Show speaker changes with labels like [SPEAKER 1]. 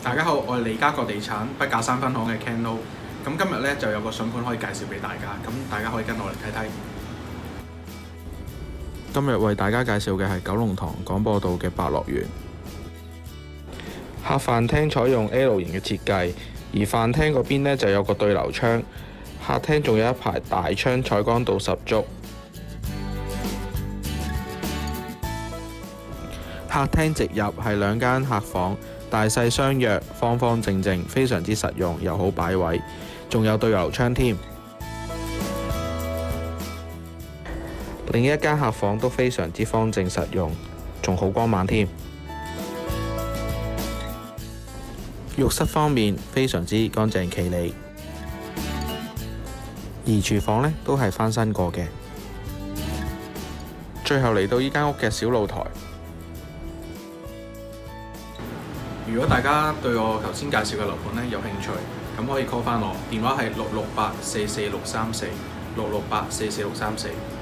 [SPEAKER 1] 大家好，我係利嘉閣地產筆架三分行嘅 Ken Lo。咁今日咧就有個筍盤可以介紹俾大家，咁大家可以跟我嚟睇睇。
[SPEAKER 2] 今日為大家介紹嘅係九龍塘廣播道嘅百樂園。客飯廳採用 L 型嘅設計，而飯廳嗰邊呢就有個對流窗，客廳仲有一排大窗，採光度十足。客廳直入係兩間客房，大細相若，方方正正，非常之實用，又好擺位，仲有對流窗添。另一間客房都非常之方正實用，仲好光猛添。浴室方面非常之乾淨企理，而廚房呢都係翻新過嘅。最後嚟到呢間屋嘅小露台。
[SPEAKER 1] 如果大家對我頭先介紹嘅樓盤咧有興趣，咁可以 call 翻我，電話係668444634，668444634。